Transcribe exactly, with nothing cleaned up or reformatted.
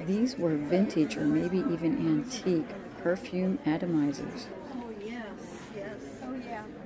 These were vintage or maybe even antique perfume atomizers. Oh, yes, yes. Oh, yeah.